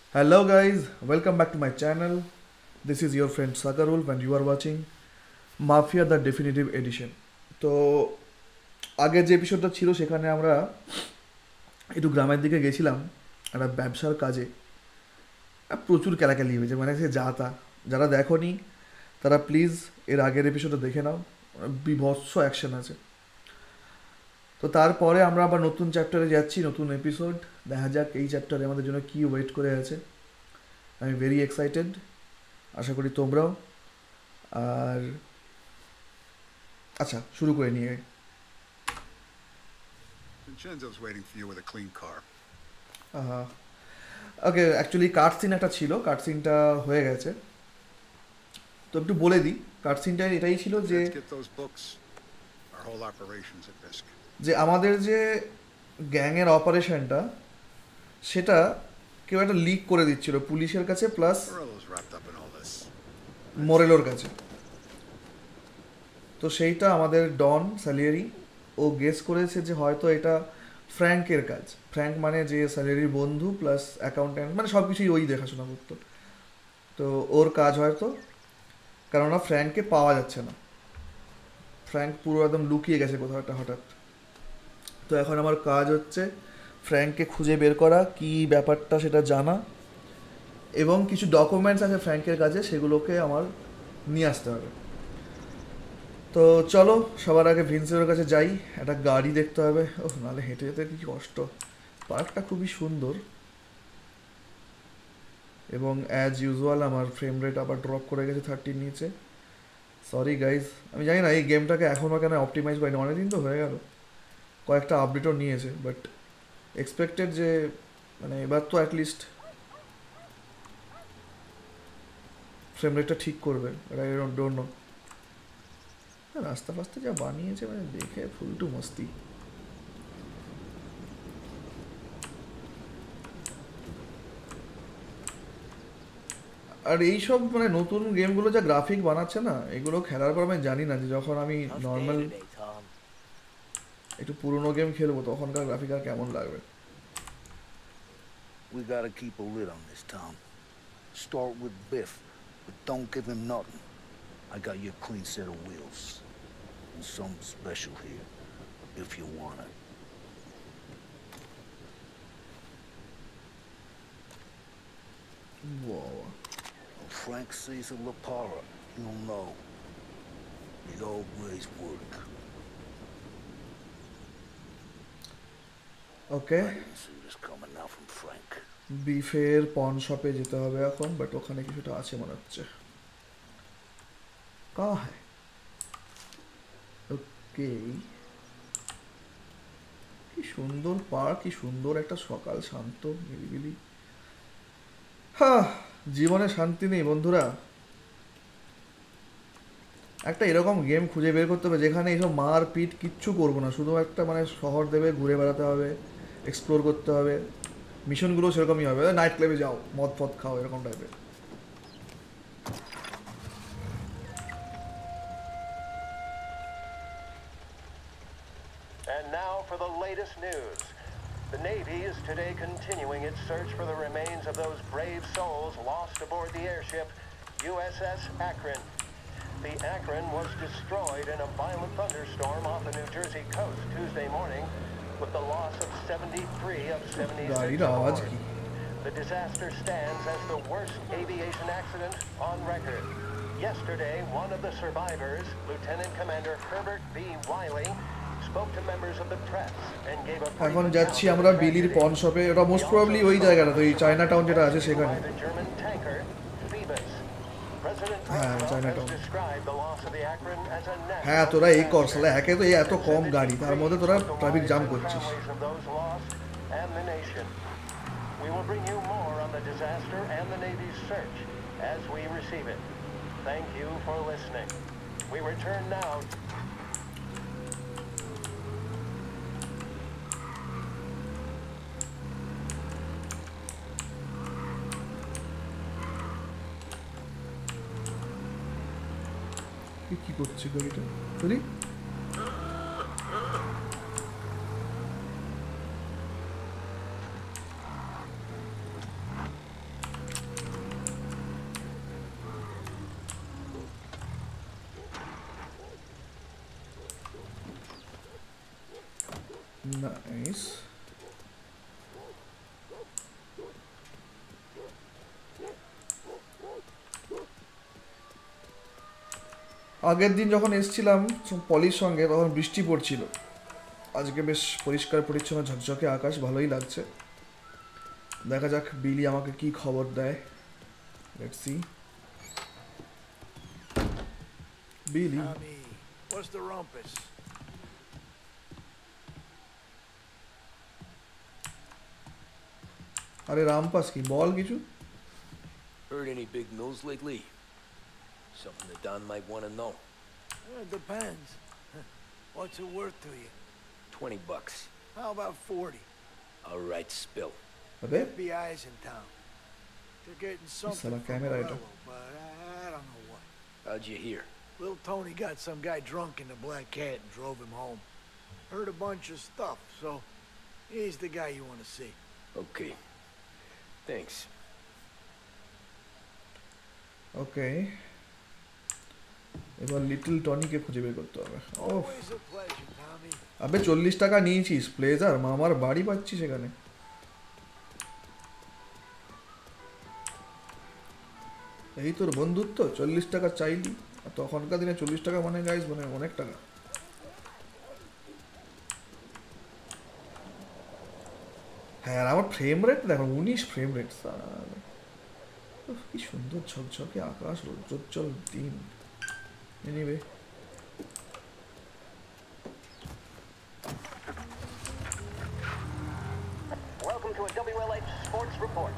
Hello guys, welcome back to my channel. This is your friend Sagarul and you are watching Mafia the Definitive Edition. তো আগের যে এপিসোডটা ছিল সেখানে আমরা একটু গ্রামের দিকে গেছিলাম একটা ব্যবসার কাজে। প্রচুর কেলাকেলি হয়েছে, মানে সে যা তা। যারা দেখোনি তারা প্লিজ এর আগের এপিসোডটা দেখে নাও, বিভৎস অ্যাকশন আছে। তো তারপরে আমরা আবার নতুন চ্যাপ্টারে যাচ্ছি, নতুন এপিসোড। দেখা যাক এই চ্যাপ্টারে আমাদের জন্য কী ওয়েট করে আছে। আমি ভেরি এক্সাইটেড, আশা করি তোমরাও। আর আচ্ছা, শুরু করে নিয়ে Vincenzo's waiting for you with a clean car. Okay, actually cut scene একটা ছিল, কাট সিনটা হয়ে গেছে। তো একটু বলে দিই, কাট সিনটা এটাই ছিল যে Let's get those books. Our whole operation's at risk. যে আমাদের যে গ্যাংয়ের অপারেশনটা সেটা কেউ একটা লিক করে দিচ্ছিল পুলিশের কাছে, plus Morello's wrapped up in all this. মোরেলোর কাছে। তো সেইটা আমাদের ডন স্যালিয়েরি ও গেস করেছে যে হয়তো এটা ফ্র্যাঙ্কের কাজ। ফ্র্যাঙ্ক মানে যে স্যালিয়েরির বন্ধু প্লাস অ্যাকাউন্ট্যান্ট, মানে সব কিছুই ওই দেখাশোনা করতো। তো ওর কাজ হয়তো, কেননা ফ্র্যাঙ্ককে পাওয়া যাচ্ছে না, ফ্র্যাঙ্ক পুরো একদম লুকিয়ে গেছে কোথাও একটা হঠাৎ। তো এখন আমার কাজ হচ্ছে ফ্র্যাঙ্ককে খুঁজে বের করা, কী ব্যাপারটা সেটা জানা, এবং কিছু ডকুমেন্টস আছে ফ্র্যাঙ্কের কাছে, সেগুলোকে আমার নিয়ে আসতে হবে। তো চলো সবার আগে ভিনসের কাছে যাই, একটা গাড়ি দেখতে হবে। ওহ, নাহলে হেঁটে যেতে কি কষ্ট। পার্কটা খুবই সুন্দর, এবং অ্যাজ ইউজুয়াল আমার ফ্রেম রেট আবার ড্রপ করে গেছে 30 নিচে। সরি গাইজ, আমি জানি না এই গেমটাকে এখনও কেন অপটিমাইজ করিনি, অনেকদিন তো হয়ে গেল, কয়েকটা আপডেটও নিয়েছে, বাট এক্সপেক্টেড যে মানে এবার তো অ্যাটলিস্ট ফ্রেম রেটটা ঠিক করবে। আই ডোন্ট নো, রাস্তা ফাস্তা যা বানিয়েছে মানে দেখে ফুলটু মস্তি। আর এইসব মানে নতুন গেমগুলো যা গ্রাফিক বানাচ্ছে না, এগুলো খেলার পর আমি জানি না যে যখন আমি নর্মাল একটু পুরোনো গেম খেলবো তখনকার গ্রাফিক আর কেমন লাগবে। We gotta keep a lid on this town. Start with Biff, but don't give him nothing. I got you a clean set of wheels. And something special here, if you want it. Whoa. When Frank sees a La Parra, he'll know. It always work. Okay, I didn't see this coming now from Frank. বিফের পন শপে যেতে হবে এখন, but ওখানে কিছুটা আছে মনে হচ্ছে। কা হ্যায় ওকে, কি সুন্দর পার্ক, কি সুন্দর একটা সকাল, শান্ত নিরিবিলি। হ্যাঁ, জীবনে শান্তি নেই বন্ধুরা। একটা এরকম গেম খুঁজে বের করতে হবে যেখানে এইসব মার পিট কিচ্ছু করবো না, শুধু একটা মানে শহর দেবে, ঘুরে বেড়াতে হবে, এক্সপ্লোর করতে হবে। মিশনগুলো সেরকমই হবে, নাইট ক্লাবে যাও, মদ ফদ খাও, এরকম টাইপের। And now for the latest news. The Navy is today continuing its search for the remains of those brave souls lost aboard the airship USS Akron. The Akron was destroyed in a violent thunderstorm off the New Jersey coast Tuesday morning, with the loss of 73 of 76 aboard. The disaster stands as the worst aviation accident on record. Yesterday, one of the survivors, Lieutenant Commander Herbert B. Wiley, spoke to members of the press and gave a এখন যাচ্ছি আমরা বিলির পন শপে, ওটা most probably ওই জায়গাটা, তো এই চায়না টাউন যেটা আছে সেখানে। হ্যাঁ, চায়না টাউন। হ্যাঁ, তোরা এই কর সালা, একে তো এই এত কম গাড়ি, তার মধ্যে তোরা ট্রাফিক জ্যাম করছিস। We will bring you more on the disaster and the Navy's search as we receive it. Thank you for listening. We return now. কি করছে গাড়িটা? Sorry, nice. আগের দিন যখন এসেছিলাম পলির সঙ্গে তখন বৃষ্টি পড়ছিল, আজকে বেশ পরিষ্কার পরিচ্ছন্ন ঝকঝকে আকাশ, ভালোই লাগছে। দেখা যাক বিলি আমাকে কি খবর দেয়। Let's see. Billy, Tommy, what's the rumpus? আরে রামপাস কি বল কিছু। Heard any big news lately? Something that Don might want to know. It depends. What's it worth to you? $20. How about 40? All right, spill. আবে FBI's in town. They're getting something Salah from camera Morello, item. but I don't know what. How'd you hear? Little Tony got some guy drunk in the Black Cat and drove him home. Heard a bunch of stuff, so he's the guy you want to see. Okay. Thanks. ওকে, এবার little টনিকে খুঁজে বের করতে হবে। ও Always a pleasure, Tommy. আবে 40 টাকা নিয়েছিস pleasure, মামার বাড়ি পাচ্ছিস সেখানে। এই তোর বন্ধুত্ব, 40 টাকা চাইলি, আর তখনকার দিনে 40 টাকা মানে গাইস মানে অনেক টাকা। হ্যাঁ, আর আমার ফ্রেম রেট দেখো 19 ফ্রেম রেট। কি সুন্দর ঝকঝকে আকাশ, রৌদ্রোজ্জ্বল দিন। Anyway, Welcome to a WLH Sports Report.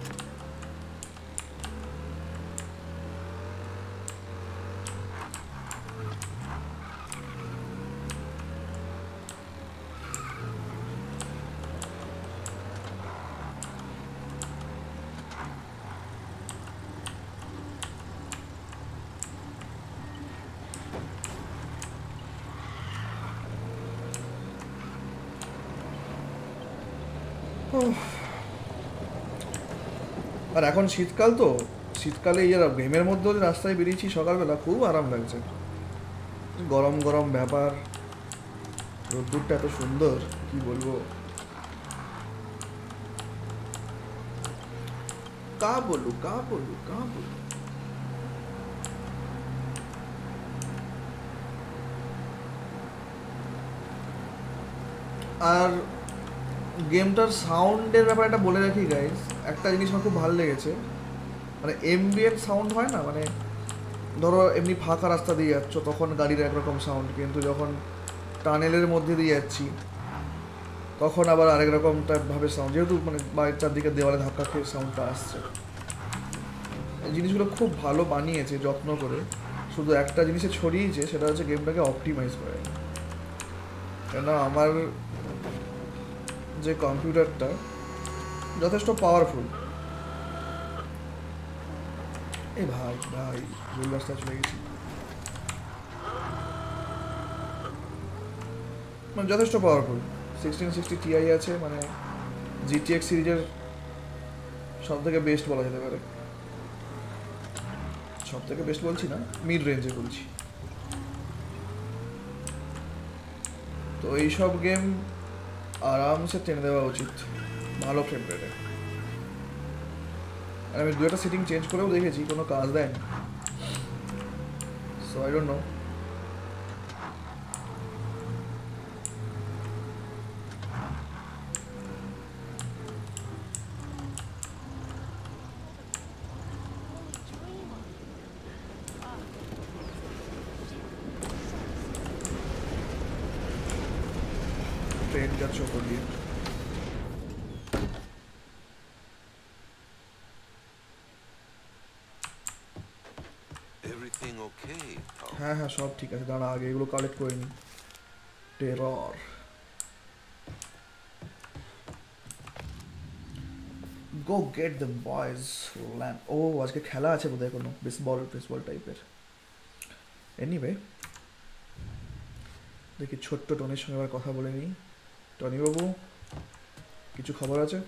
আর এখন শীতকাল তো, শীতকালে এই গেমের মধ্যেও যে রাস্তায় বেরিয়েছি সকালবেলা, খুব আরাম লাগছে। গরম গরম ব্যাপার, রোদ্দুরটা এত সুন্দর কি বলবো। কা বলু কা বলু কা বলু। আর গেমটার সাউন্ডের ব্যাপারে একটা বলে রাখি গাইস, একটা জিনিস আমার খুব ভালো লেগেছে, মানে এমবিএন সাউন্ড হয় না, মানে ধরো এমনি ফাঁকা রাস্তা দিয়ে যাচ্ছ তখন গাড়ির একরকম সাউন্ড, কিন্তু যখন টানেলের মধ্যে দিয়ে যাচ্ছি তখন আবার আরেক রকম ভাবে সাউন্ড, যেহেতু মানে বাড়ির চারদিকে দেওয়ালে ধাক্কা খেয়ে সাউন্ডটা আসছে। এই জিনিসগুলো খুব ভালো বানিয়েছে যত্ন করে, শুধু একটা জিনিসে ছড়িয়েছে, সেটা হচ্ছে গেমটাকে অপটিমাইজ করে। কেন আমার যে কম্পিউটারটা যথেষ্ট পাওয়ারফুল। এই ভাই ভাই ভুল রাস্তায় চলে গেছি, মানে যথেষ্ট পাওয়ারফুল। 1660 Ti আছে, মানে জিটিএক্স সিরিজের সব থেকে বেস্ট বলা যেতে পারে। সব থেকে বেস্ট বলছি না, মিড রেঞ্জে বলছি। তো এইসব গেম আরামসে টেনে দেওয়া উচিত ভালো ফ্রেম রেটে। আর আমি দু একটা সেটিং চেঞ্জ করেও দেখেছি, কোনো কাজ দেয় না। So I don't know. Train যাচ্ছে ওপর দিয়ে। Everything okay, Tom? হ্যাঁ হ্যাঁ সব ঠিক আছে, দাঁড়া আগে এগুলো কালেক্ট করে নিই। Terror, go get the boys lamp. ও আজকে খেলা আছে বোধহয় কোনো বেসবল টাইপের। এনিওয়ে, দেখি ছোট্ট টনির সঙ্গে আবার কথা বলে নিই। টনি বাবু, কিছু খবর আছে?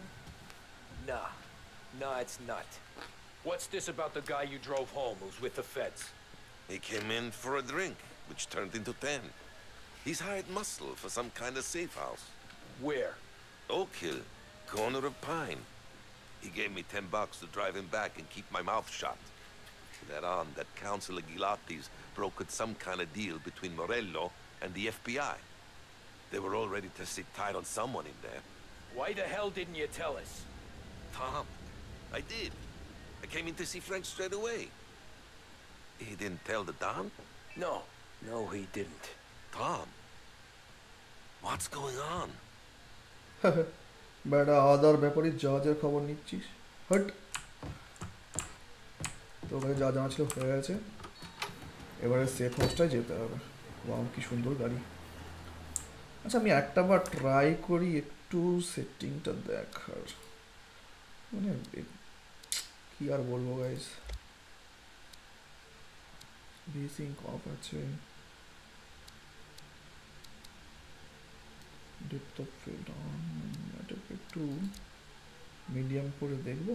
Nah, it's not. What's this about the guy you drove home who's with the feds? He came in for a drink, which turned into 10. He's hired muscle for some kind of safe house. Where? Oak Hill, corner of Pine. He gave me $10 to drive him back and keep my mouth shut. Later on, that Councilor Gilatti's brokered some kind of deal between Morello and the FBI. They were all ready to sit tight on someone in there. Why the hell didn't you tell us? Tom, I did. I came in to see Frank straight away. He didn't tell the Don? No, he didn't. Tom, what's going on? বেটা আদার ব্যাপারে জাজের খবর নিচ্ছিস hot তো ভাই যা জানা ছিল হয়ে গেছে এবারে সেফ হাউসটায় যেতে হবে ওয়াও কি সুন্দর গাড়ি আচ্ছা আমি একটা বার ট্রাই করি একটু সেটিংটা দেখার মানে কি আর বলবো গাইস বেসিং অফ আছে ডেপথ অফ ফিল্ড অন এটাকে একটু মিডিয়াম করে দেখবো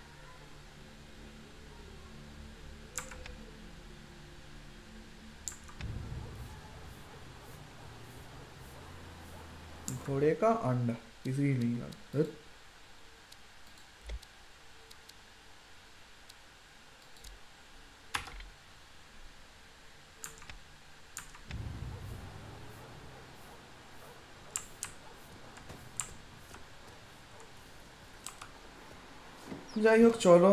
घोड़े का अंडा किसी ही नहीं यार যাই হোক চলো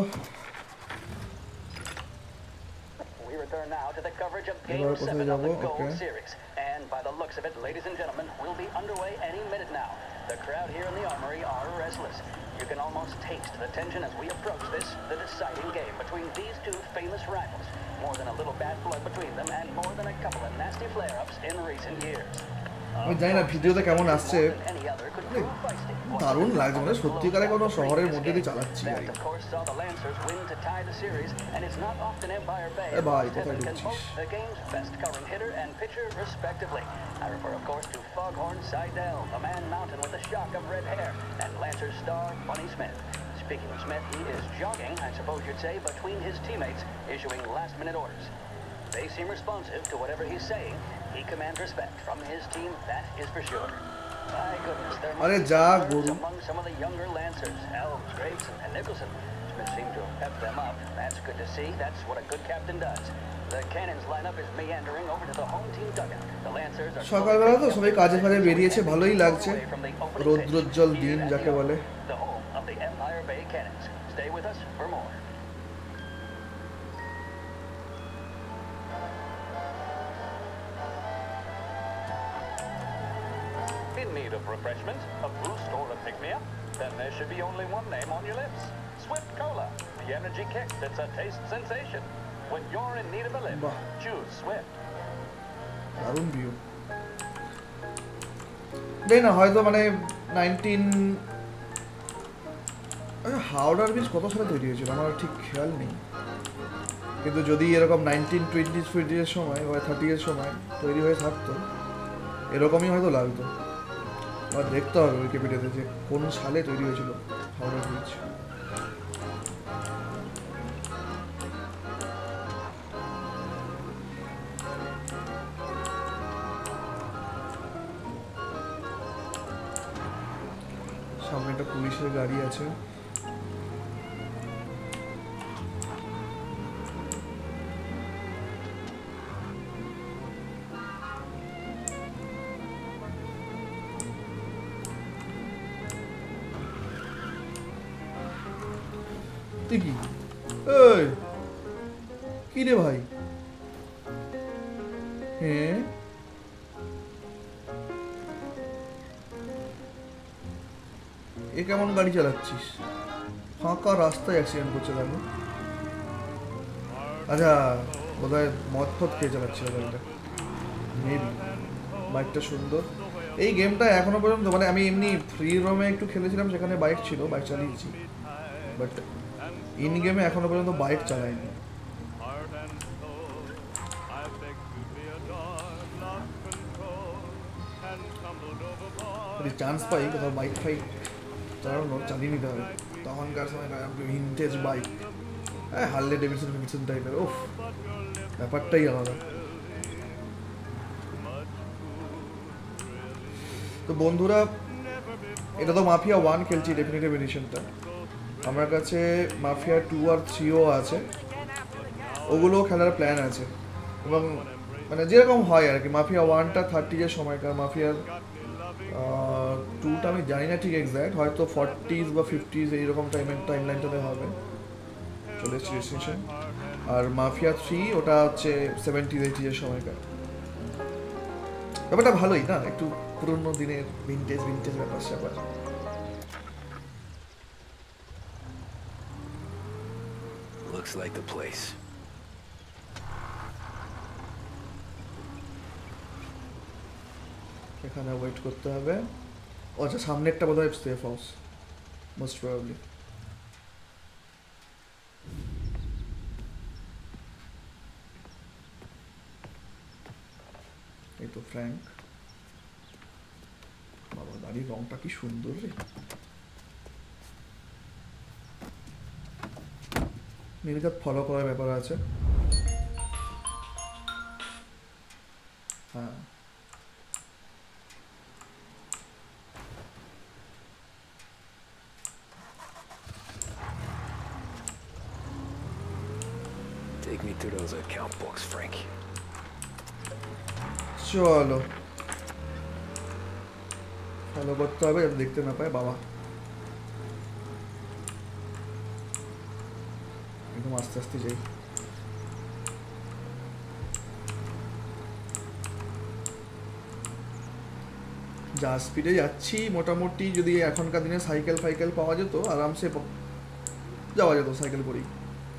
We return now to the coverage of এবার Game কোথায় 7 of যাবো the Gold okay Series. And by the looks of it, ladies and gentlemen, we'll be underway any minute now. The crowd here in the Armory are restless. You can almost taste the tension as we approach this, the deciding game between these two famous rivals. More than a little bad blood between them and more than a couple of nasty flare-ups in recent years. আমি জানি না ভিডিওতে কেমন আসছে দারুণ লাগছে মানে সত্যিকারে কোনো শহরের মধ্যে দিয়ে চালাচ্ছি গাড়ি এ ভাই কোথায় ঢুকছিস I refer, of course, to Foghorn Seidel, the man mountain with a shock of red hair, and Lancer's star, Bunny Smith. Speaking of Smith, he is jogging, I suppose you'd say, between his teammates, issuing last-minute orders. They seem responsive to whatever he's saying. He commands respect from his team, that is for sure. My goodness, there must be nerves among some of the younger Lancers, Elves, Graves, and Nicholson. Smith seemed to have pepped them up. That's good to see. That's what a good captain does. The Cannons lineup is meandering over to the home team dugout. The Lancers are সকালবেলা তো সবাই কাজে ফাজে বেরিয়েছে ভালোই লাগছে রৌদ্রোজ্জ্বল দিন যাকে বলে the home of the Empire Bay Cannons. Stay with us for more. In need of refreshment, a boost or a pick-me-up? Then there should be only one name on your lips. Swift Cola, the energy kick that's a taste sensation. When you're in need of a lift, choose Swift. দারুণ view দেখ না হয়তো মানে 19 হাওড়ার bridge কত সালে তৈরি হয়েছিল আমার ঠিক খেয়াল নেই কিন্তু যদি এরকম 1920 এর সময় বা 30 এর সময় তৈরি হয়ে থাকতো এরকমই হয়তো লাগতো আর দেখতে হবে উইকিপিডিয়াতে যে কোন সালে তৈরি হয়েছিল হাওড়া ব্রিজ সামনে একটা পুলিশের গাড়ি আছে কি এই কি রে ভাই হ্যাঁ এ কেমন গাড়ি চালাচ্ছিস ফাঁকা রাস্তায় অ্যাক্সিডেন্ট করছে দেখো আচ্ছা বোধহয় মদ ফদ খেয়ে চালাচ্ছিল গাড়িটা মেবি বাইকটা সুন্দর এই গেমটা এখনো পর্যন্ত মানে আমি এমনি ফ্রি রোমে একটু খেলেছিলাম সেখানে বাইক ছিল বাইক চালিয়েছি বাট ইন গেমে এখনো পর্যন্ত বাইক চালাইনি যদি চান্স পাই কোথাও বাইক ফাইক চালানো চালিয়ে নিতে হবে তখনকার সময় ভিনটেজ বাইক হ্যাঁ হার্লে ডেভিডসন টাইপের ওফ ব্যাপারটাই আলাদা তো বন্ধুরা এটা তো মাফিয়া 1 খেলছি ডেফিনেটিভ এডিশনটা। আমার কাছে মাফিয়া 2 আর 3ও আছে, ওগুলো খেলার প্ল্যান আছে। এবং মানে যেরকম হয় আর কি, মাফিয়া 1টা 30 এর সময়কার, মাফিয়ার 2টা আমি জানি না ঠিক এক্স্যাক্ট, হয়তো 40s বা 50s এইরকম টাইমলাইনটাতে হবে, চলে এসেছি ডেস্টিনেশন। আর মাফিয়া 3 ওটা হচ্ছে 70s 80s এর সময়কার। ব্যাপারটা ভালোই না, একটু পুরোনো দিনের ভিনটেজ ব্যাপার স্যাপার। Looks like the place. এখানে ওয়েট করতে হবে। ও আচ্ছা, সামনেরটা বোধহয় সেফ হাউস মোস্ট প্রবাবলি। এই তো ফ্র্যাঙ্ক। বাবা, গাড়ির রংটা কি সুন্দর রে। নীলগাত ফলো করার ব্যাপার আছে। হ্যাঁ, Take me to those account books, Frank. চলো ফলো করতে হবে যাতে দেখতে না পায় বাবা। একদম আস্তে আস্তে যাই। যা স্পিডে যাচ্ছি মোটামুটি, যদি এখনকার দিনে সাইকেল পাওয়া যেত আরামসে যাওয়া যেত সাইকেল করেই।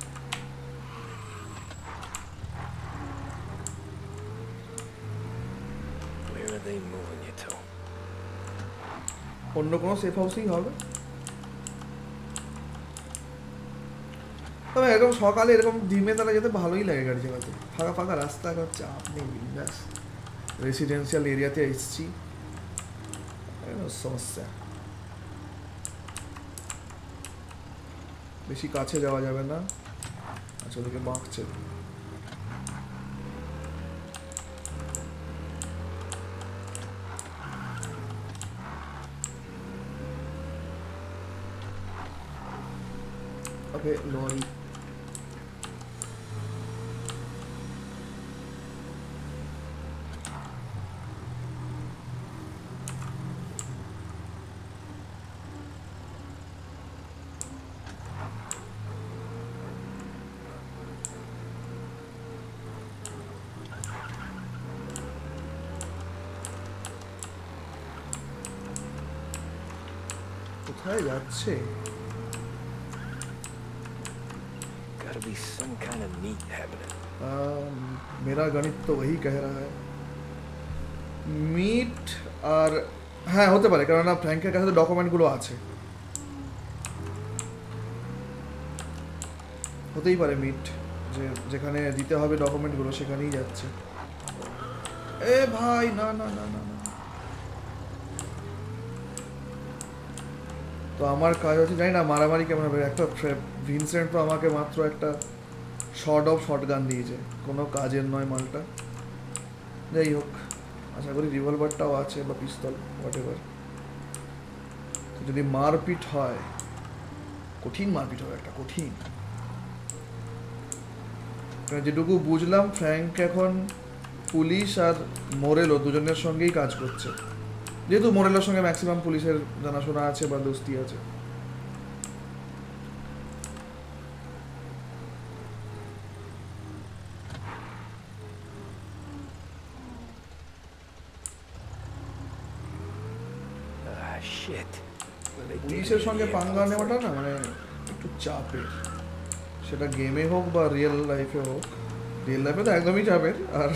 Where are they moving you to? অন্য কোনো সেফ হাউসেই হবে। তবে এরকম সকালে এরকম ধিমে তারা যেতে ভালোই লাগে গাড়ি চালাতে, ফাঁকা ফাঁকা রাস্তা, চাপ নেই, বিন্দাস। রেসিডেন্সিয়াল এরিয়াতে এসছি, সমস্যা। বেশি কাছে যাওয়া যাবে না। আচ্ছা, ওদিকে বাঁকছে। ওকে, লরি। কোথায় যাচ্ছে? Gotta be some kind of meat happening. मेरा गणित तो वही कह रहा है মিট। আর হ্যাঁ, হতে পারে, কারণ ফ্র্যাঙ্কের কাছে তো ডকুমেন্টগুলো আছে, হতেই পারে মিট, যে যেখানে দিতে হবে ডকুমেন্টগুলো সেখানেই যাচ্ছে। এ ভাই, না না না না না। তো আমার কাজ হচ্ছে, জানি না মারামারি কেমন হবে। একটা ভিনসেন্ট তো আমাকে মাত্র একটা শর্ট গান দিয়েছে, কোনো কাজের নয় মালটা। যাই হোক, আশা করি রিভলভারটাও আছে বা পিস্তল, হোয়াট এভার। যদি মারপিট হয়, কঠিন মারপিট হবে, একটা কঠিন। যেটুকু বুঝলাম, ফ্র্যাঙ্ক এখন পুলিশ আর মোরেলো দুজনের সঙ্গেই কাজ করছে, যেহেতু মোরেলোর সঙ্গে ম্যাক্সিমাম পুলিশের জানাশোনা আছে বা দোস্তি আছে। পুলিশের সঙ্গে পাঙ্গা নেওয়াটা না মানে একটু চাপের, সেটা গেমে হোক বা রিয়েল লাইফে হোক। রিয়েল লাইফে তো একদমই চাপের। আর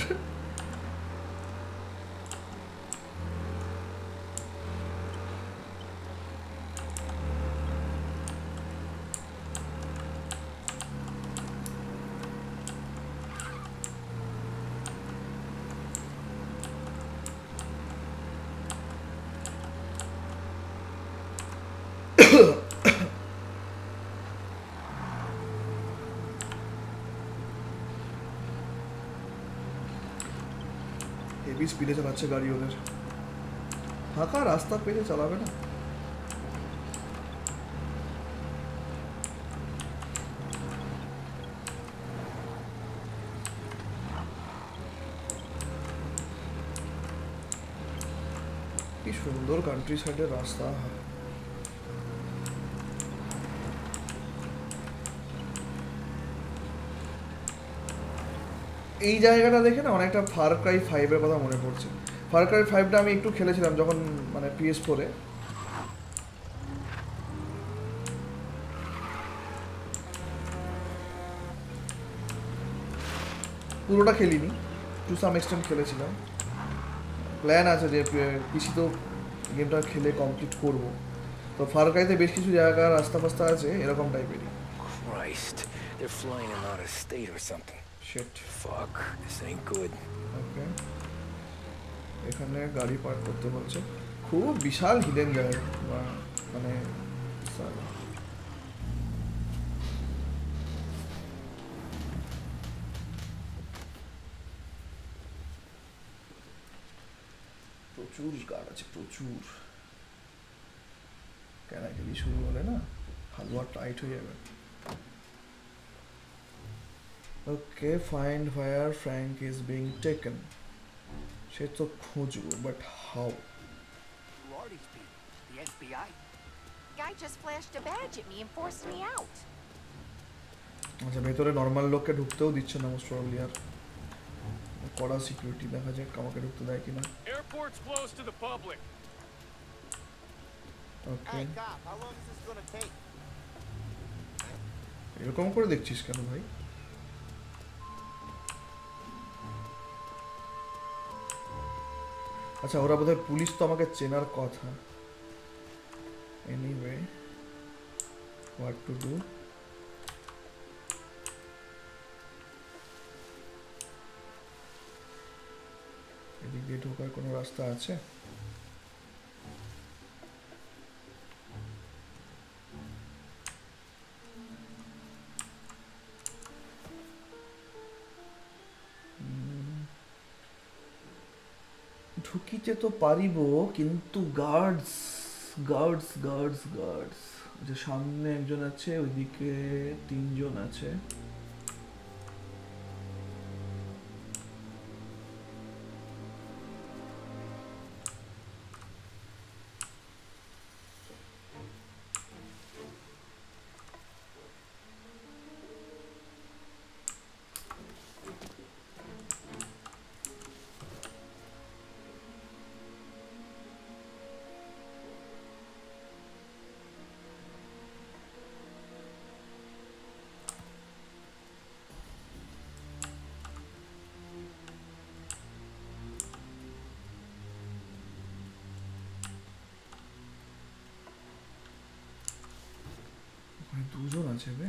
হেভি স্পিডে চালাচ্ছে গাড়ি ওদের, ফাঁকা রাস্তা পেলে চালাবে না। সুন্দর কান্ট্রি সাইডের রাস্তা। এই জায়গাটা দেখে না অনেকটা ফার ক্রাই 5 এর কথা মনে পড়ছে। ফার ক্রাই 5টা আমি একটু খেলেছিলাম যখন মানে PS4 এ। পুরোটা খেলিনি, টু সাম এক্সটেন্ট খেলেছিলাম। প্ল্যান আছে যে পিসি তো গেমটা খেলে কমপ্লিট করব। তো ফার ক্রাইতে বেশ কিছু জায়গা রাস্তা ফাস্তা আছে এরকম টাইপেরই। Christ, they're flying him out of state or something. Shit. Fuck, this ain't good. ওকে, এখানে গাড়ি পার্ক করতে বলছে। খুব বিশাল হিডেন জায়গা, মানে বিশাল। প্রচুর গার্ড আছে, প্রচুর। ক্যানাকেলি শুরু হলে না হালুয়া টাইট হয়ে যাবে। Okay, find where Frank is being taken. সে তো খুঁজবো, but how? Who are these people? The FBI? Guy just flashed a badge at me and forced me out. আচ্ছা, ভেতরে নর্মাল লোককে ঢুকতেও দিচ্ছে না মোস্ট প্রবাবলি। আর কড়া সিকিউরিটি, দেখা যাক আমাকে ঢুকতে দেয় কিনা। Airport's closed to the public. Okay, Hey, cop, how long is this gonna take? এরকম করে দেখছিস কেন ভাই? আচ্ছা, ওরা বোধহয় পুলিশ, তো আমাকে চেনার কথা। Anyway, what to do? এদিক দিয়ে ঢোকার কোনো রাস্তা আছে? ঢুকিতে তো পারিব, কিন্তু গার্ডস গার্ডস গার্ডস গার্ডস যে সামনে একজন আছে, ওইদিকে 3 জন আছে। দুজন আছে বে।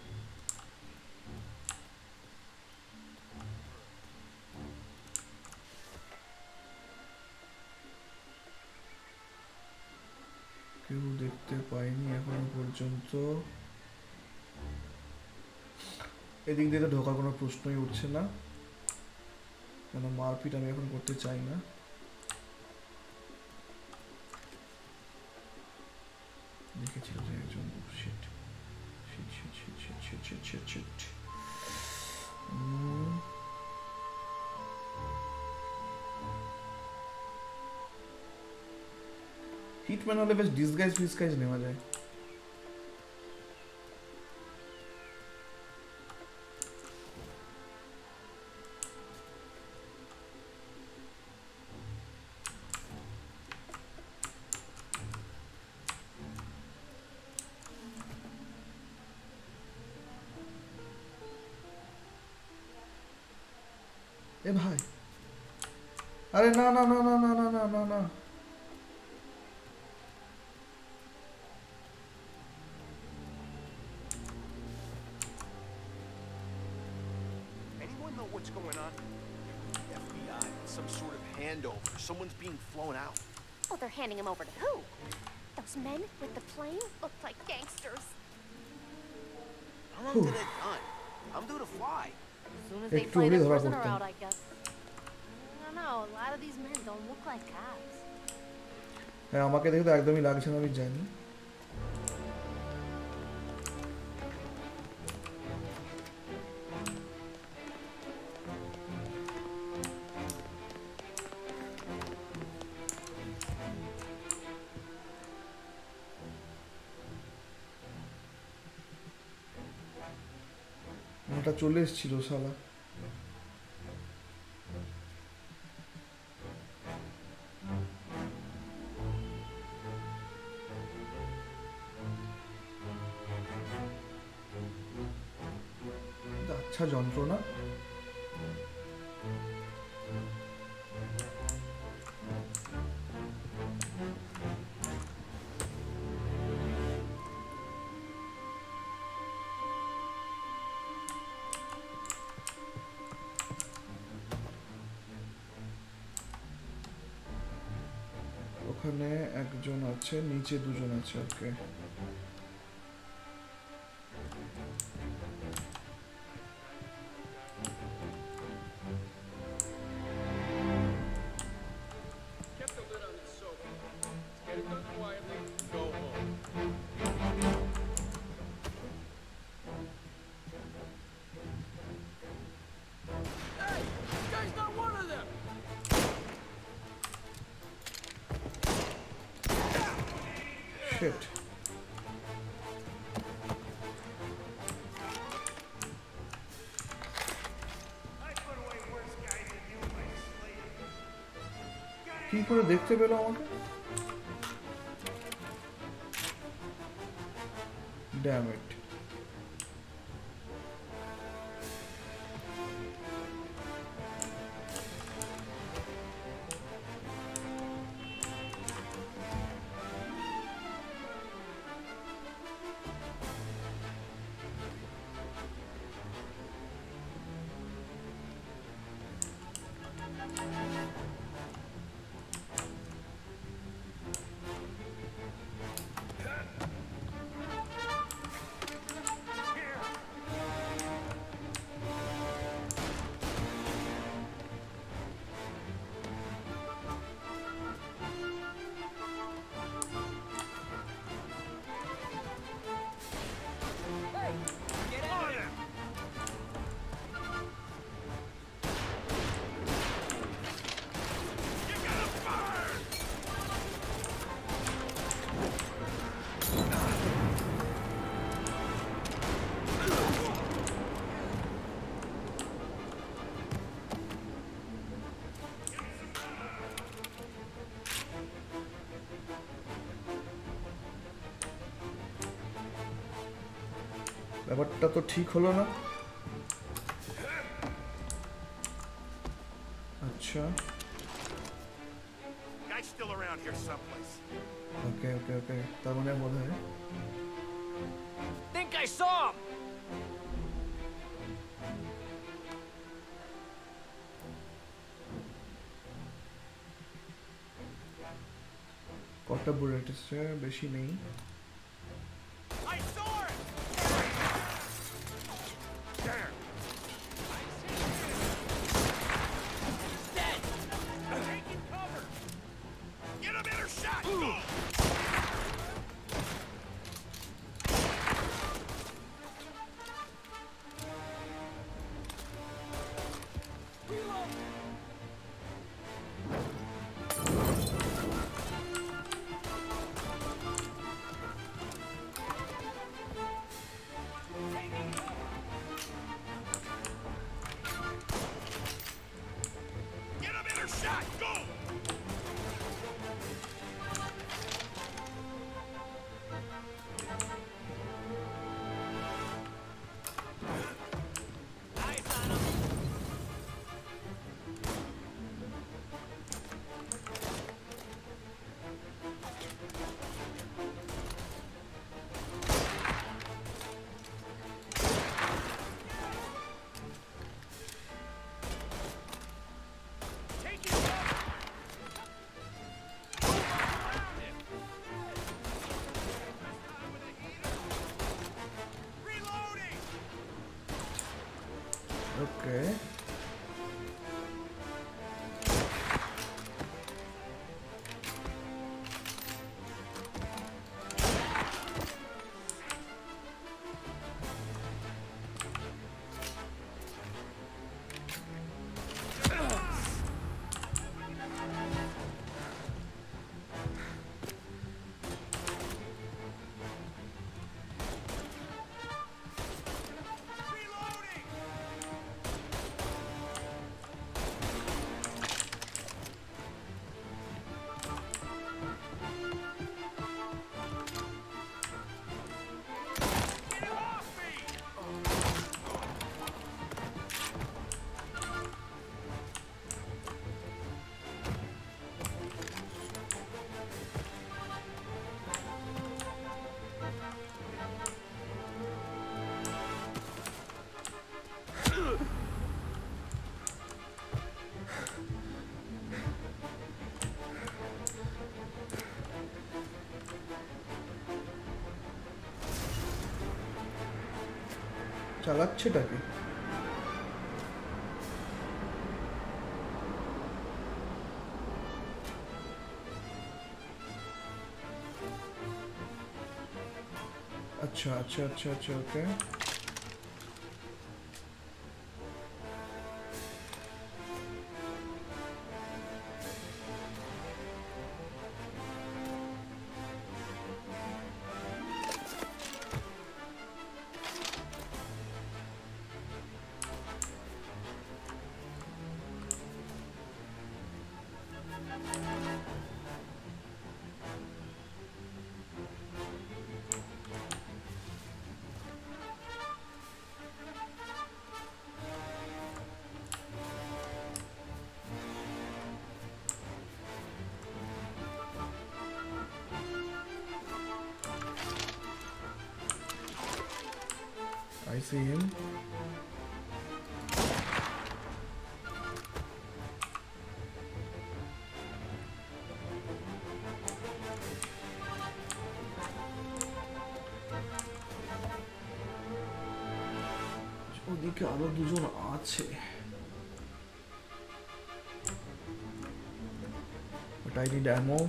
কেউ দেখতে পাইনি এখনো পর্যন্ত। এদিক দিয়ে তো ঢোকার কোনো প্রশ্নই উঠছে না, কেন মারপিট আমি এখন করতে চাই না। দেখেছিল যে একজন shit shit shit shit shit shit shit shit shit. Hitman হলে বেশ ডিসগাইজ ফিসগাইজ নেওয়া যায়। এ ভাই, আরে না না না না না না না না না, Anyone know what's going on? FBI, some sort of handover. Someone's being flown out. Oh, they're handing him over to who? Those men with the plane look like gangsters. How long did it done? I'm due to fly. As soon as they find a prisoner out, I guess. I don't know, a lot of these men don't look like cops. হ্যাঁ, আমাকে দেখে তো একদমই লাগছে না, আমি জানি। ওটা চলে এসেছিল শালা। আচ্ছা যন্ত্রণা। ওখানে একজন আছে, নিচে দুজন আছে। ওকে shit. কি করে দেখতে পেলো আমাকে? Damn it. ব্যাপারটা তো ঠিক হলো না। আচ্ছা ওকে ওকে ওকে, তার মানে মনে হয় Think I saw him. কটা বুলেট এসছে, বেশি নেই। Okay. চালাচ্ছেটাকে আচ্ছা আচ্ছা আচ্ছা আচ্ছা ওকে I see him. ওদিকে আরো দুজন আছে but I need ammo.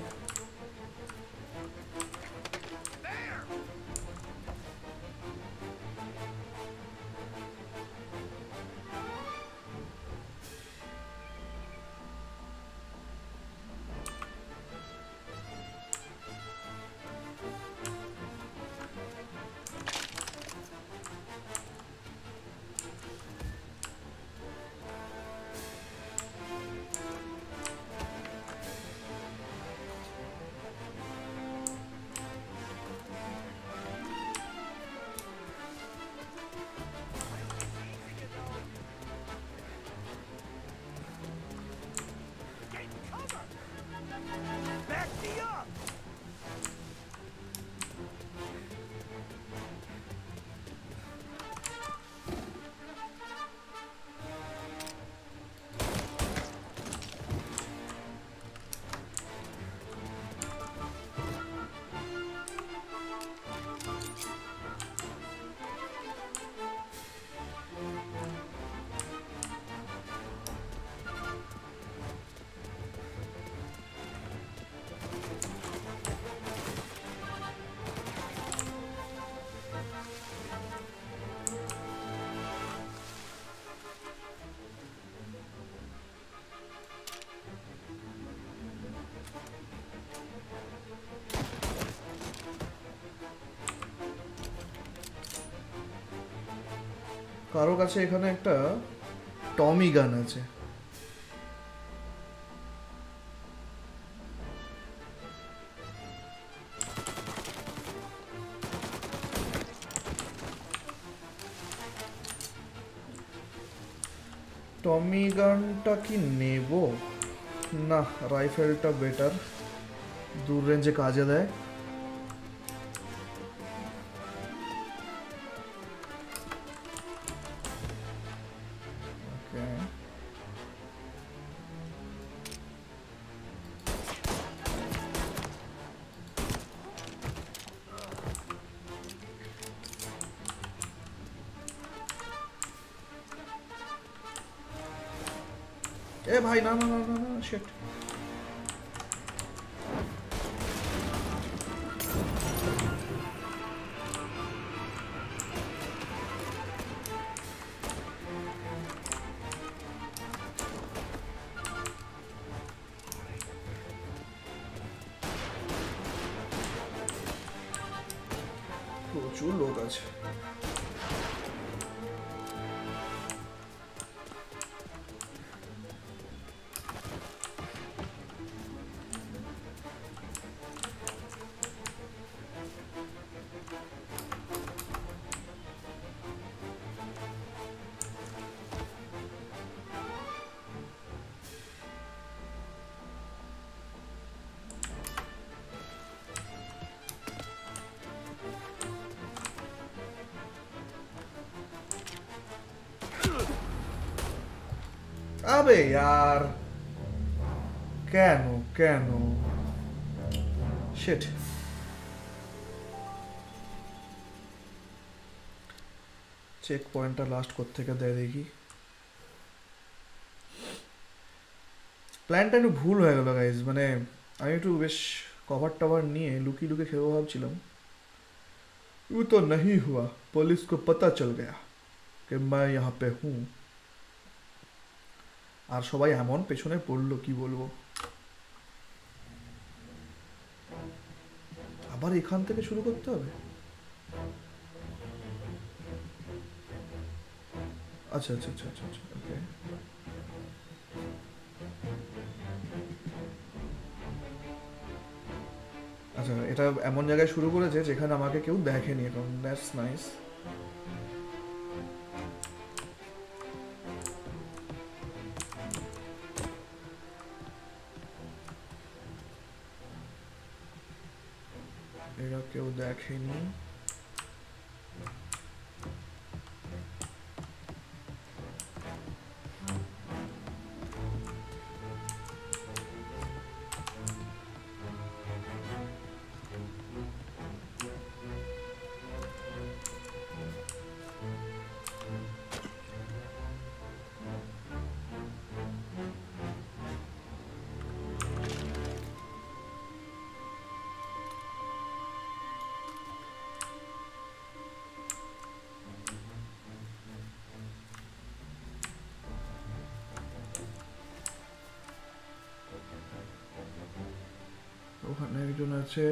কারো কাছে এখানে একটা টমি গান আছে টমি গানটা কি নেব না রাইফেলটা বেটার দূর রেঞ্জে কাজে দেয় এ ভাই না না না না না শিট প্রচুর লোক আছে अबे यार कैनो शिट চেক পয়েন্টটা লাস্ট কোত্থেকে দেয় দেখি। প্ল্যানটা একটু ভুল হয়ে গেল গাইজ, মানে আমি একটু বেশ কভার টভার নিয়ে লুকিয়ে লুকিয়ে খেলবো ভাবছিলাম, वो तो नहीं हुआ, पुलिस को पता चल गया कि मैं यहाँ पे हूँ। আর সবাই এমন পেছনে পড়লো কি বলবো। আবার এখান থেকে শুরু করতে হবে? আচ্ছা আচ্ছা আচ্ছা আচ্ছা আচ্ছা, ওকে। আচ্ছা, এটা এমন জায়গায় শুরু করেছে যেখানে আমাকে কেউ দেখেনি এখন, দ্যাটস নাইস। এরা কেউ দেখেনি। ওখানে একজন আছে।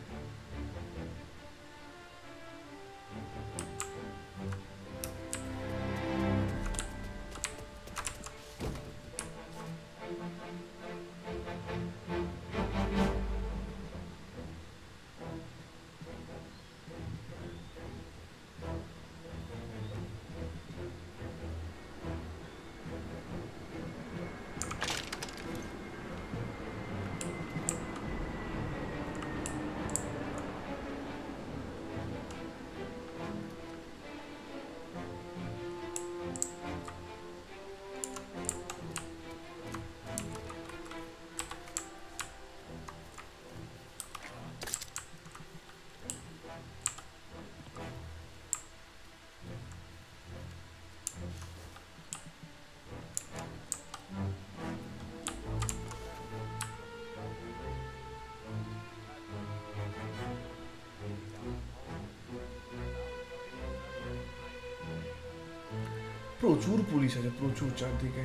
প্রচুর পুলিশ আছে, প্রচুর চারদিকে।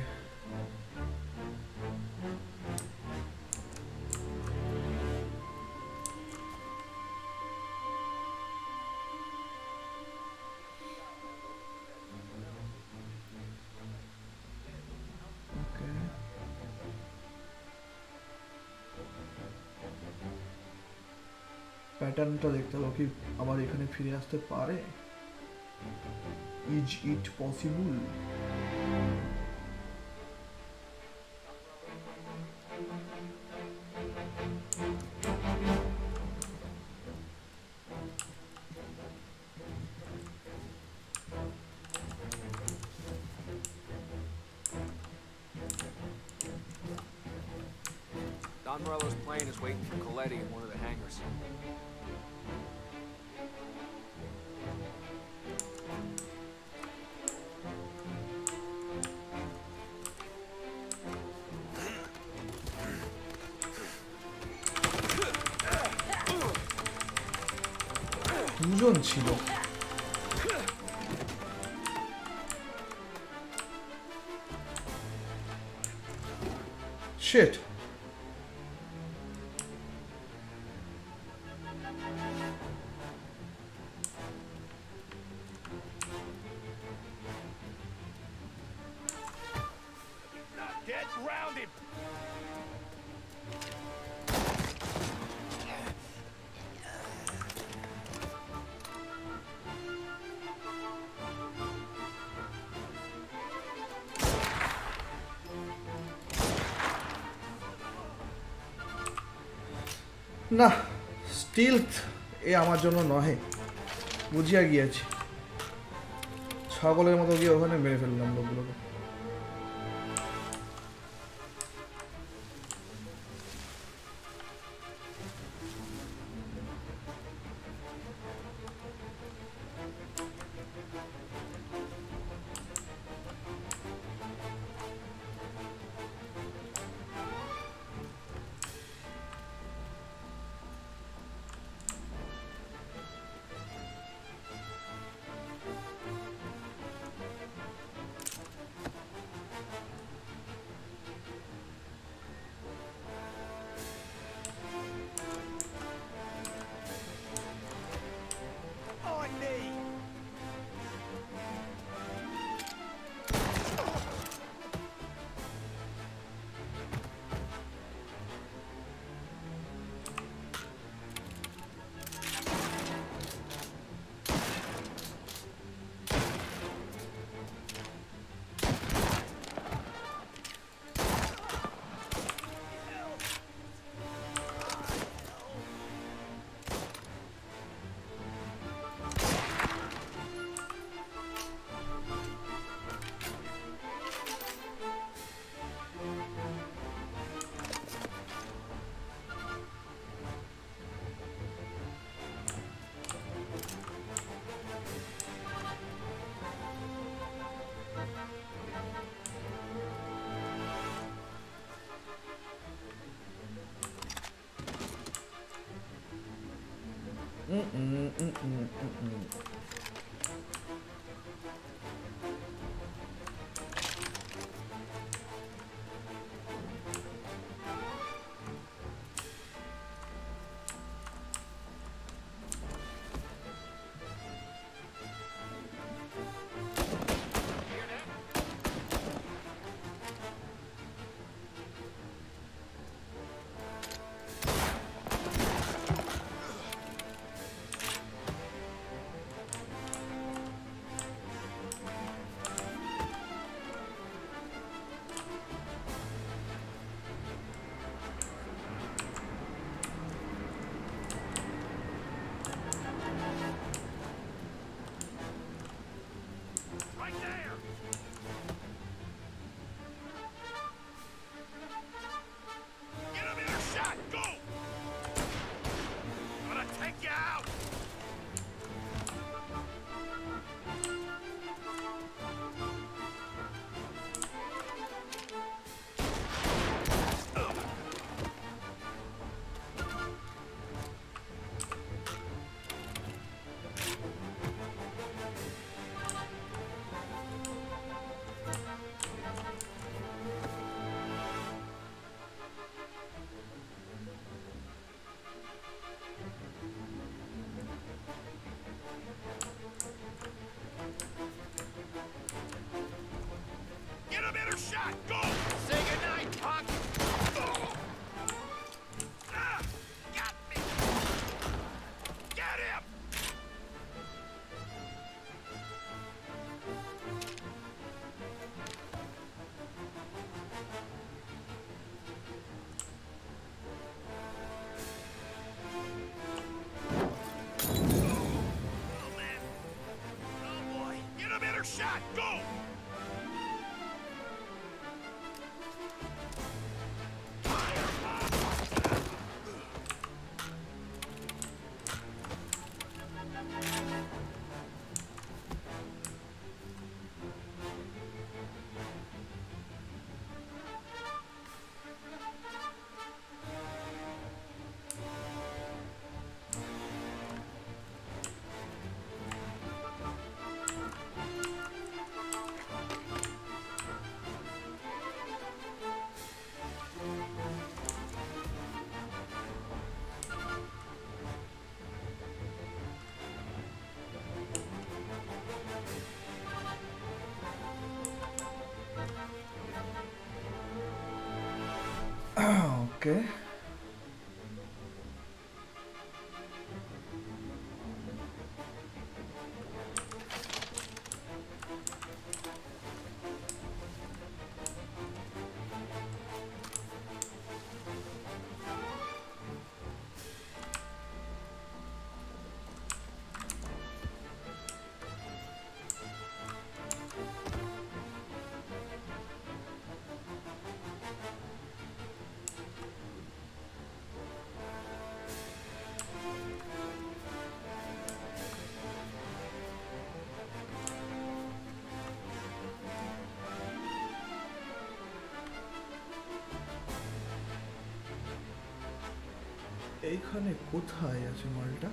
প্যাটার্নটা দেখতে হবে কি আবার এখানে ফিরে আসতে পারে। Is it possible? Don Morello's plane is waiting for Coletti in one of the hangars. দুজন ছিল। Shit. Get rounded! না, স্টিলথ এ আমার জন্য নহে, বুঝিয়া গিয়েছি। ছাগলের মতো গিয়ে ওখানে মেরে ফেললাম লোকগুলোকে। Okay. এইখানে কোথায় আছে মালটা?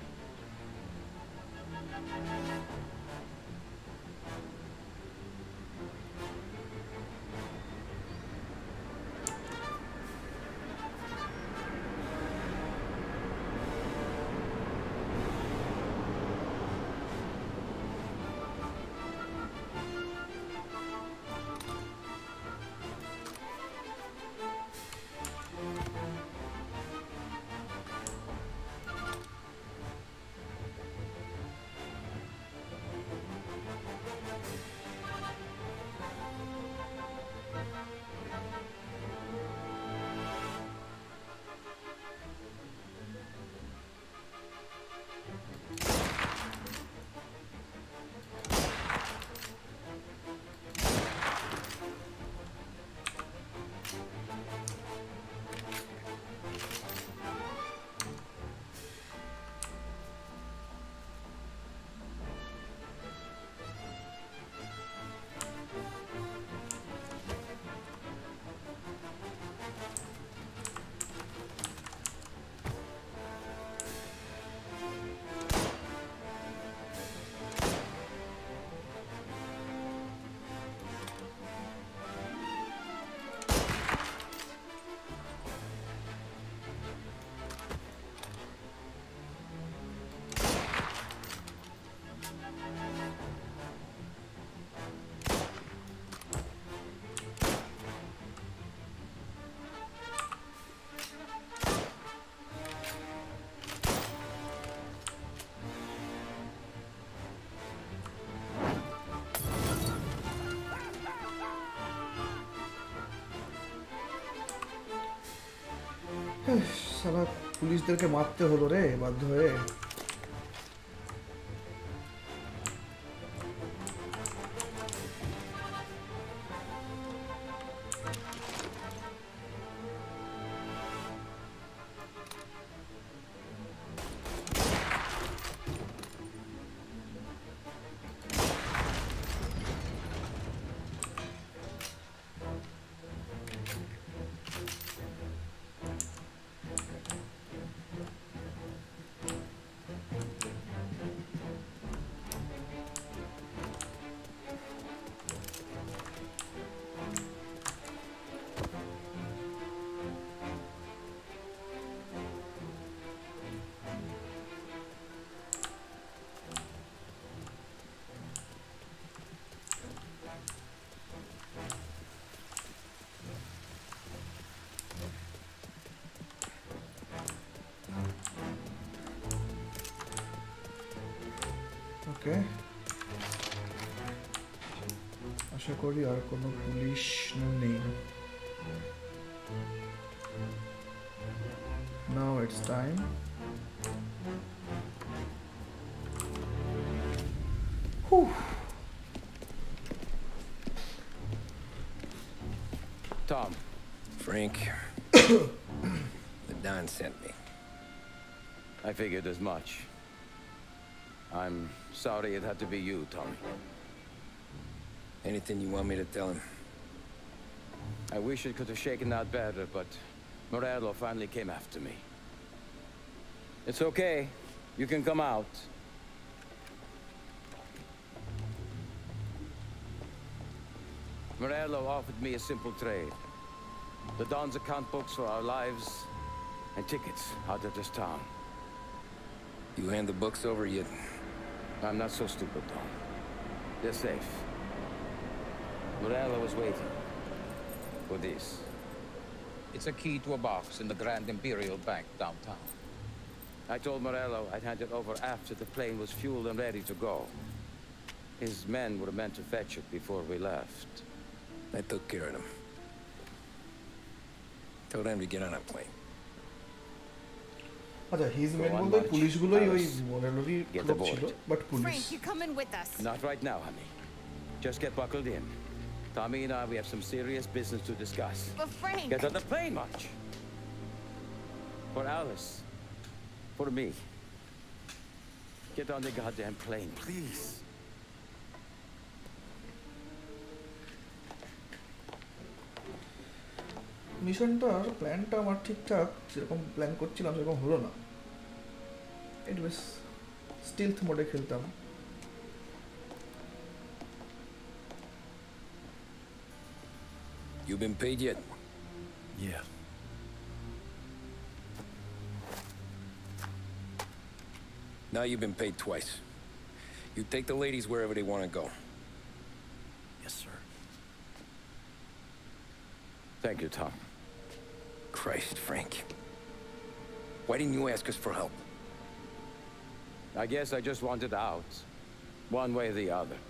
সারা পুলিশদেরকে মারতে হলো রে বাধ্য হয়ে। ওকে, আশা করি আর কোনো পুলিশ নেই। Now it's time. Whew. Tom. Frank. The Don sent me. I figured as much. I'm sorry it had to be you, Tommy. Anything you want me to tell him? I wish it could have shaken out better, but Morello finally came after me. It's okay. You can come out. Morello offered me a simple trade. The Don's account books for our lives and tickets out of this town. You hand the books over yet? I'm not so stupid, Tom. They're safe. Morello was waiting for this. It's a key to a box in the Grand Imperial Bank downtown. I told Morello I'd hand it over after the plane was fueled and ready to go. His men were meant to fetch it before we left. I took care of them. Told them to get on a plane. আচ্ছা, his men বলতে পুলিশগুলোই ওই মরেলোরই লোক ছিল, but police. Frank, you're coming with us. Not right now, honey. Just get buckled in. Tommy and I, we have some serious business to discuss. But Frank... Get on the plane, March. For Alice. For me. Get on the goddamn plane, please. মিশনটার প্ল্যানটা আমার ঠিকঠাক যেরকম plan করছিলাম সেরকম হলো না। একটু বেশ স্টিলথ মোডে খেলতাম। You been paid yet? Yeah. Now you've been paid twice. You take the ladies wherever they want to go. Yes, sir. Thank you, Tom. Christ, Frank. Why didn't you ask us for help? I guess I just wanted out. One way or the other.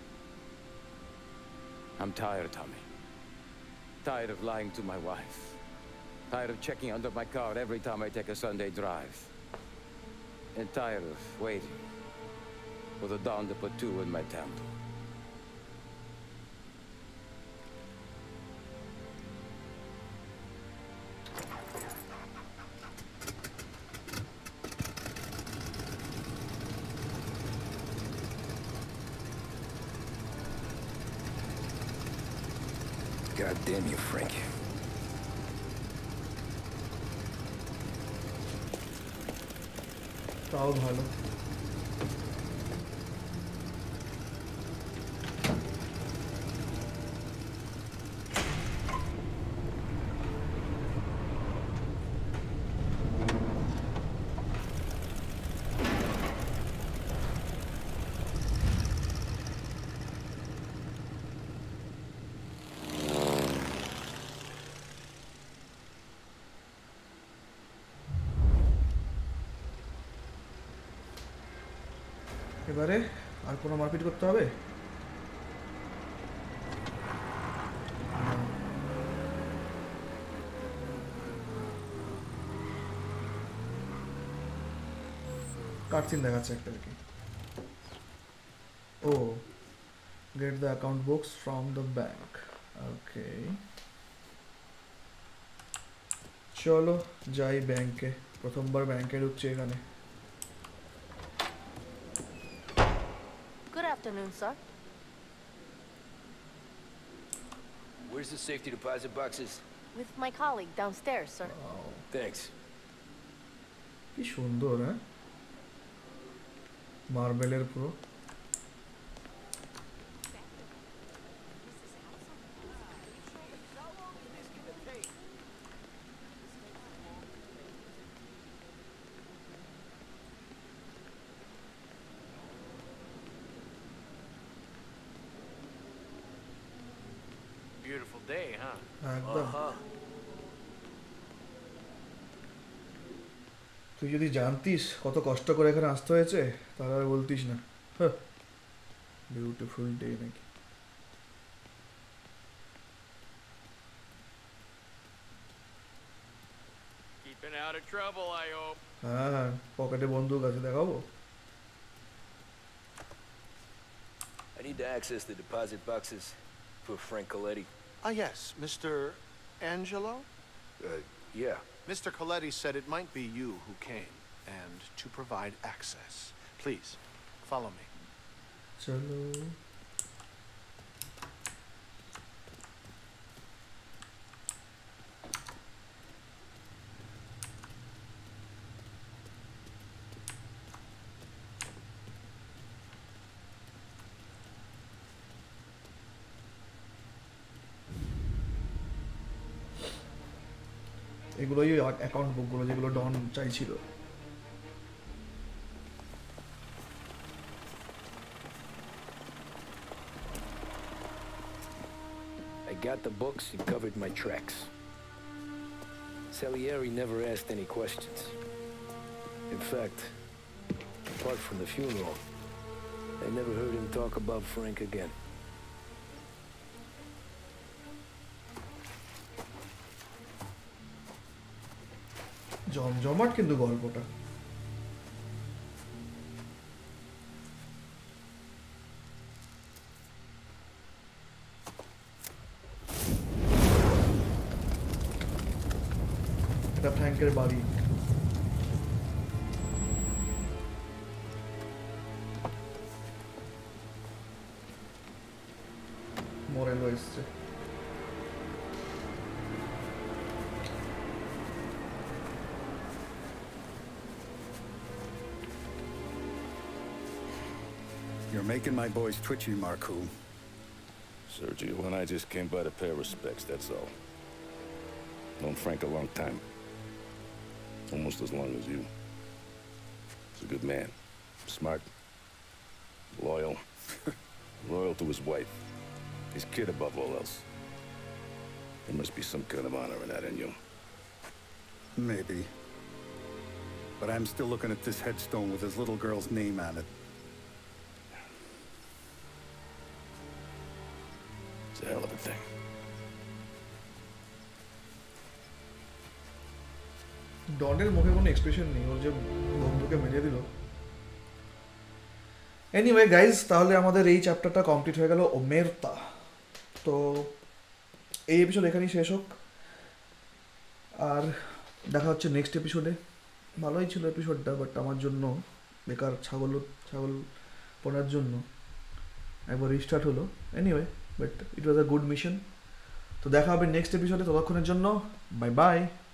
I'm tired, Tommy. Tired of lying to my wife. Tired of checking under my car every time I take a Sunday drive. And tired of waiting for the Don to put two in my temple. God damn you, Frank. তাও ভালো। এবারে আর কোনো মারপিট করতে হবে? Cutscene দেখাচ্ছে একটা কি ও get the account books from the bank okay চলো যাই ব্যাংকে প্রথমবার ব্যাংকে ঢুকছি এখানে Good afternoon, sir. Where's the safety deposit boxes? With my colleague downstairs, sir. Thanks. কি সুন্দর হ্যাঁ মার্বেলের পুরো Beautiful day, huh? একদম তুই যদি জানতিস কত কষ্ট করে এখানে আসতে হয়েছে তাহলে আর বলতিস না বিউটিফুল ডে নাকি Keeping out of trouble, I hope. হ্যাঁ পকেটে বন্দুক আছে দেখাবো I need to access the deposit boxes for Frank Coletti. Ah, yes, Mr. Angelo? Yeah. Mr. Coletti said it might be you who came, and to provide access. Please, follow me. চলো এগুলোই account বুকগুলো যেগুলো ডন চাইছিল I got the books and covered my tracks. Salieri never asked any questions. In fact, apart from the funeral, I never heard him talk about Frank again. জমজমাট কিন্তু গল্পটা এটা ফ্র্যাঙ্কের বাড়ি মোরেলো এসছে You're making my boys twitchy, Marku. Sergio and I just came by to pay respects, that's all. Known Frank a long time. Almost as long as you. He's a good man. Smart. Loyal. Loyal to his wife. His kid above all else. There must be some kind of honor in that in you. Maybe. But I'm still looking at this headstone with his little girl's name on it. It's a hell of a thing. ডনের মুখে কোনো expression নেই ওর যে বন্ধুকে মেরে দিল anyway guys তাহলে আমাদের এই চ্যাপ্টারটা কমপ্লিট হয়ে গেল ওমেরতা তো এই এপিসোড এখানেই শেষ হোক আর দেখা হচ্ছে নেক্সট এপিসোডে ভালোই ছিল এপিসোডটা বাট আমার জন্য বেকার ছাগল পড়ার জন্য একবার রিস্টার্ট হলো anyway but it was a good mission তো দেখা হবে নেক্সট এপিসোডে ততক্ষণের জন্য বাই বাই